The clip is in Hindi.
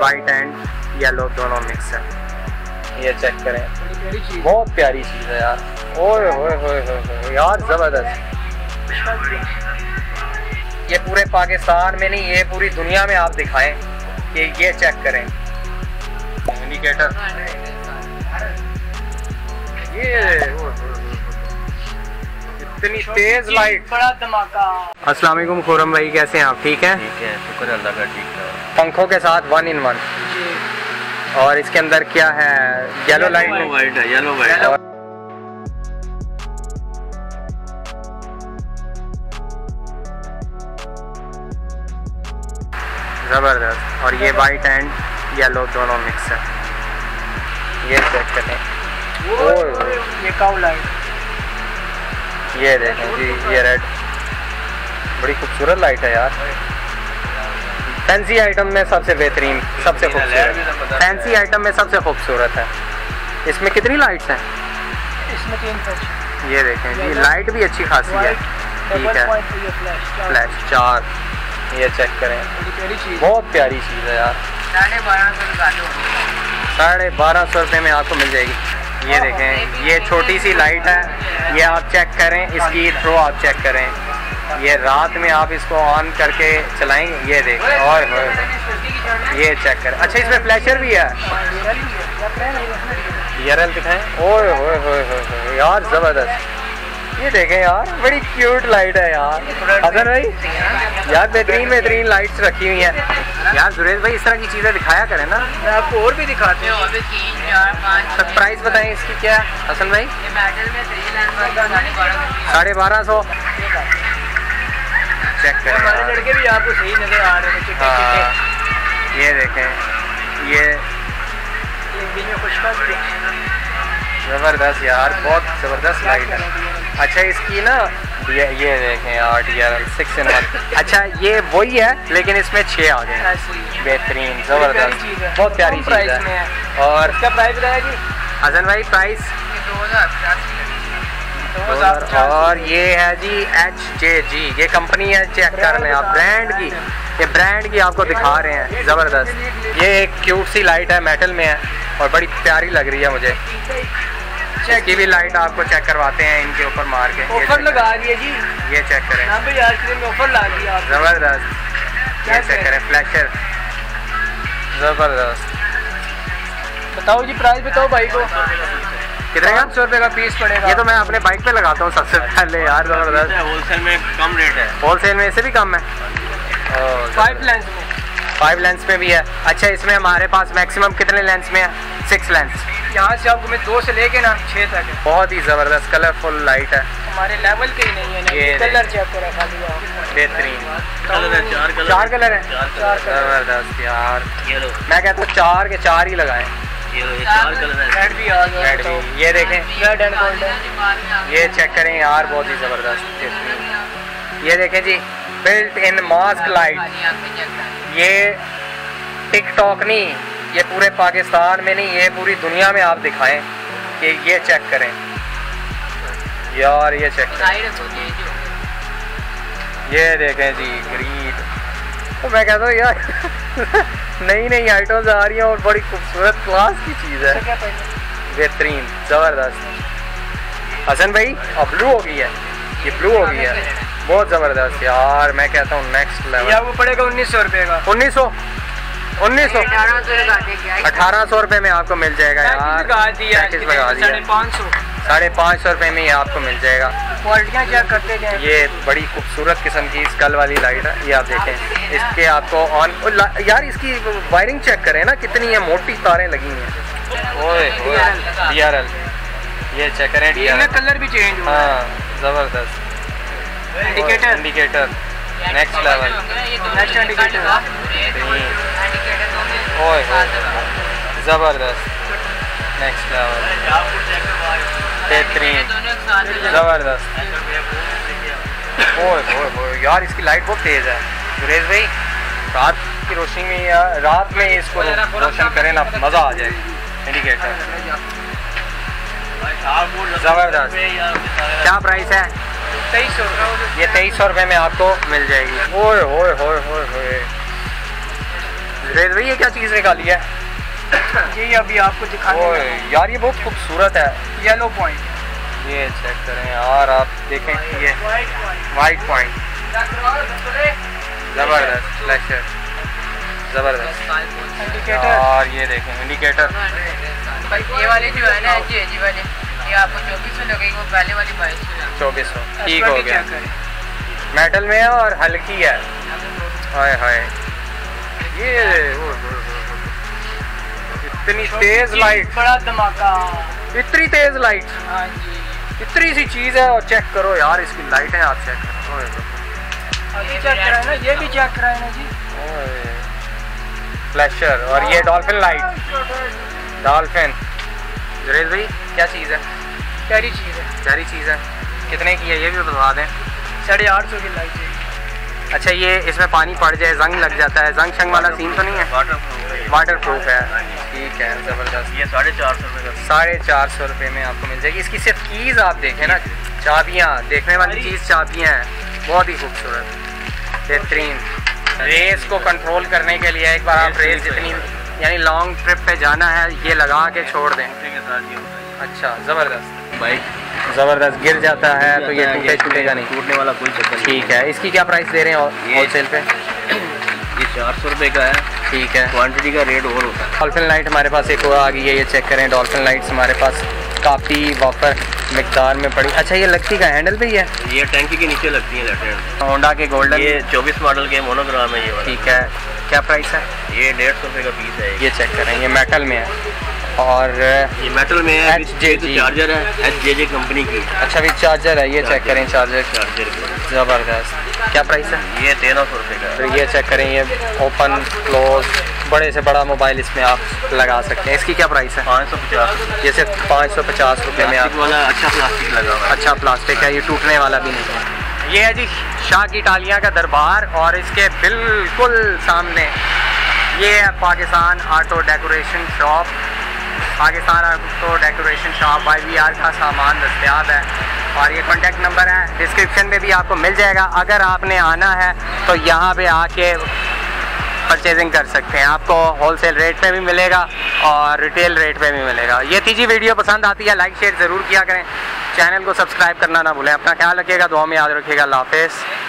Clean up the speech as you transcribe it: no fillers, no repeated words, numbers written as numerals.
वाइट एंड येलो दोनों मिक्स है। ये चेक करें, बहुत प्यारी चीज़ है यार। ओए होए होए होए यार, ज़बरदस्त। ये पूरे पाकिस्तान में नहीं, ये पूरी दुनिया में आप दिखाएं कि ये चेक करें इंडिकेटर। ये इतनी तेज लाइट, बड़ा धमाका। अस्सलाम वालेकुम खुरम भाई, कैसे हैं आप? ठीक है, ठीक है, शुक्र अल्लाह का, ठीक है। पंखों के साथ 1 in 1। और इसके अंदर क्या है? येलो लाइट, वाइट है, येलो वाइट। ज़बरदस्त। और ये वाइट एंड येलो दोनों मिक्स है। ये चेक करें, ये काऊ लाइट, ये देखें जी, ये रेड, बड़ी खूबसूरत लाइट है यार। फैंसी आइटम में सबसे बेहतरीन, सबसे खूबसूरत, फैंसी आइटम में सबसे खूबसूरत है। इसमें कितनी लाइट्स हैं? इसमें 3 फ्लैश। ये देखें जी, लाइट भी अच्छी खासी है। ठीक है, फ्लैश 4। ये चेक करें, बहुत प्यारी चीज़ है यार। 1250 रुपये में आपको मिल जाएगी। ये देखें, ये छोटी सी लाइट है, ये आप चेक करें, इसकी थ्रो आप चेक करें। ये रात में आप इसको ऑन करके चलाएंगे, ये देखें। और ये चेक करें। अच्छा, इसमें फ्लैशर भी है, ईआरएल दिखाएं। ओए होए होए होए यार, ज़बरदस्त। ये देखें यार, बड़ी क्यूट लाइट है यार। हसन भाई यार, बेहतरीन लाइट्स रखी हुई हैं यार। जुरेज भाई, इस तरह की चीज़ें दिखाया करें ना, मैं आपको और भी दिखाते हैं। तो प्राइस बताएं इसकी क्या है हसन भाई? 1250। चेक करें, हमारे लड़के भी आपको सही नजर आ रहे हैं। हाँ, ये देखें, ये ज़बरदस्त यार, बहुत ज़बरदस्त लाइट है। अच्छा, इसकी ना ये देखें यार, DRL 6 in 1। अच्छा, ये वही है लेकिन इसमें 6 आ गए। बेहतरीन, ज़बरदस्त, बहुत प्यारी चीज़ है। और इसका प्राइस बताया जी हसन भाई? प्राइस 2000। और ये है जी HJG, ये कंपनी है, चेक कर लें आप, ब्रांड की। ये ब्रांड की आपको दिखा रहे हैं, ज़बरदस्त। ये एक क्यूट सी लाइट है, मेटल में है और बड़ी प्यारी लग रही है मुझे। इसकी भी लाइट आपको चेक करवाते हैं इनके ऊपर मार के। ऑफर लगा दिए जी, ये चेक करें, आइसक्रीम में ऑफर लगा दिया। ज़बरदस्त। ये चेक करें, फ्लैशर, ज़बरदस्त। बताओ जी, प्राइस बताओ भाई को। कितने का? 500 रुपये का पीस पड़ेगा। ये तो मैं अपने बाइक पे लगाता हूँ सबसे पहले यार, ज़बरदस्त। होलसेल में कम रेट है, होलसेल में इससे भी कम है। 5 लेंस में, 5 लेंस में भी है। अच्छा, इसमें हमारे पास मैक्सिमम कितने लेंस में है? 6 लेंस। यहाँ से आपको मैं 2 से लेके ना 6 तक है। बहुत ही ज़बरदस्त कलरफुल लाइट है, हमारे लेवल के ही नहीं है ना। ये कलर चेक करें खाली आप। बेहतरीन। कलर है, 4 कलर है, 4 कलर। ज़बरदस्त यार। येलो, मैं कहता हूँ 4 के 4 ही लगाएं। ये 4 कलर है। रेड भी आ गया। रेड भी, ये देखें, रेड एंड गोल्डन। ये चेक करें यार, बहुत ही ज़बरदस्त बेहतरीन। ये देखें जी, बिल्ट इन मास्क लाइट। ये टिकटॉक नहीं, ये पूरे पाकिस्तान में नहीं, ये पूरी दुनिया में आप दिखाएं कि ये चेक करें यार। ये चेक करें, ये देखें जी, ग्रीन। तो मैं कहता हूँ यार नई आइटम्स आ रही हैं और बड़ी खूबसूरत क्लास की चीज़ है, बेहतरीन, ज़बरदस्त। हसन भाई, अब ब्लू हो गई है, ये ब्लू हो गई है, बहुत ज़बरदस्त यार। मैं कहता हूँ नेक्स्ट लेवल। ये आपको पड़ेगा 1900 रुपये का। 1900 1800 रुपये में आपको मिल जाएगा यार। पैकेज लगा दिया, 550 रुपये में ये आपको मिल जाएगा। क्वालिटियाँ चेक करते जाएं। ये बड़ी खूबसूरत किस्म की स्कल वाली लाइट है, ये आप देखें। इसके आपको ऑन यार, इसकी वायरिंग चेक करें ना, कितनी है, मोटी तारें लगी हैं। ओए DRL, ये चेक करें, DRL कलर भी चेंज हुआ। हाँ, ज़बरदस्त। Indicator next level, next indicator. ओए ज़बरदस्त, नेक्स्ट लेवल, बेहतरीन, ज़बरदस्त। ओए यार, इसकी लाइट बहुत तेज़ है सुरेश भाई। रात की रोशनी में या रात में इसको रोशन करें ना, मज़ा आ जाएगा। इंडिकेटर ज़बरदस्त। क्या प्राइस है? 2300। ये 2300 रुपये में आपको मिल जाएगी। ओए होए होए होए होए, रेज भाई ये क्या चीज़ निकाली है? ये अभी आपको दिखाने ओए यार ये बहुत खूबसूरत है। येलो पॉइंट, ये चेक करें यार, आप देखें ये वाइट पॉइंट, ज़बरदस्त फ्लैशर, ज़बरदस्त इंडिकेटर। यार ये देखें इंडिकेटर। भाई ये वाले जो है ना जी वाले, ये आपको 2400 लगेगी, वो पहले वाली 2200। 2400 ठीक हो गया। चेक करें। मेटल में है और हल्की है। हाय हाय ये इतनी तेज लाइट, बड़ा धमाका। इतनी तेज लाइट, हाँ जी, इतनी सी चीज़ है और चेक करो यार इसकी लाइटें, आप चेक करो। अभी चेक कराए ना, ये भी चेक कराए ना जी। फ्लैशर और ये डॉल्फिन लाइट, डॉल्फिन। जरेज भाई क्या चीज़ है? प्यारी चीज़ है, प्यारी चीज़ है। कितने की है ये भी बता दें। 850 की लाइट है। अच्छा ये इसमें पानी पड़ जाए जंग लग जाता है, जंग शंग वाला सीन तो नहीं है? वाटर प्रूफ है, ठीक है ज़बरदस्त। ये 450 रुपये का। 450 रुपये में आपको मिल जाएगी। इसकी सिर्फ कीज़ आप देखें ना, चाबियाँ, देखने वाली चीज़ चाबियाँ हैं, बहुत ही खूबसूरत बेहतरीन। रेस को कंट्रोल करने के लिए एक बार आप रेस जितनी यानी लॉन्ग ट्रिप पे जाना है ये लगा के छोड़ दें। अच्छा ज़बरदस्त बाइक ज़बरदस्त, गिर जाता है तो ये टूटे छूटेगा नहीं, टूटने वाला कोई चक्कर नहीं। ठीक है। इसकी क्या प्राइस दे रहे हैं होलसेल पे? ये 400 रुपये का है, ठीक है। क्वांटिटी का रेट और होता है। डॉल्फिन लाइट हमारे पास एक और आ गई है, ये चेक करें। डॉल्फिन लाइट्स हमारे पास काफ़ी वापर मिकदार में पड़ी। अच्छा ये लगती का हैंडल भी है? ये टैंकी के नीचे लगती है लेफ्ट हैंड। होंडा के गोल्डन, ये 24 मॉडल के मोनोग्राम है ये वाला। ठीक है। क्या प्राइस है? ये 150 रुपये का पीस है। ये चेक करें, ये मेटल में है और ये मेटल में है, HJG चार्जर है, HJJ कंपनी की। अच्छा भी चार्जर है, ये चेक करें चार्जर, चार्जर ज़बरदस्त। क्या प्राइस है? ये 1300 रुपये का तो ये चेक करें, ये ओपन क्लोज बड़े से बड़ा मोबाइल इसमें आप लगा सकते हैं। इसकी क्या प्राइस है? 550। ये सिर्फ 550 रुपये में आप। वाला अच्छा प्लास्टिक लगा हुआ है। अच्छा प्लास्टिक है, ये टूटने वाला भी नहीं है। ये है जी शाह की टालियाँ का दरबार और इसके बिल्कुल सामने ये है Pakistan auto decoration shop. Pakistan auto decoration shop YVR का सामान दस्तयाब है और ये कॉन्टैक्ट नंबर है डिस्क्रिप्शन में भी आपको मिल जाएगा। अगर आपने आना है तो यहाँ पे आके परचेजिंग कर सकते हैं, आपको होलसेल रेट पे भी मिलेगा और रिटेल रेट पे भी मिलेगा। ये थी जी वीडियो, पसंद आती है लाइक शेयर ज़रूर किया करें, चैनल को सब्सक्राइब करना ना भूलें। अपना ख्याल रखिएगा, दुआ में याद रखिएगा। अल्लाह हाफ़िज़।